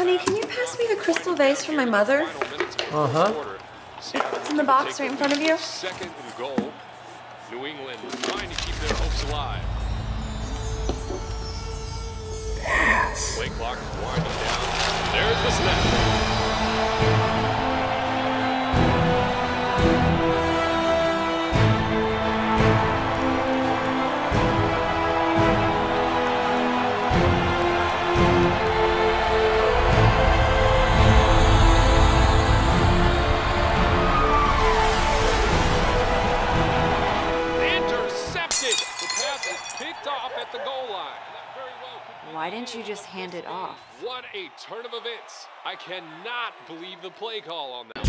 Honey, can you pass me the crystal vase from my mother? Uh-huh. It's in the box right in front of you. Second and goal. New England trying to keep their hopes alive. Pass. Play clock is winding down. There's the snap. Intercepted. The pass is picked off at the goal line. Why didn't you just hand it off? What a turn of events. I cannot believe the play call on that.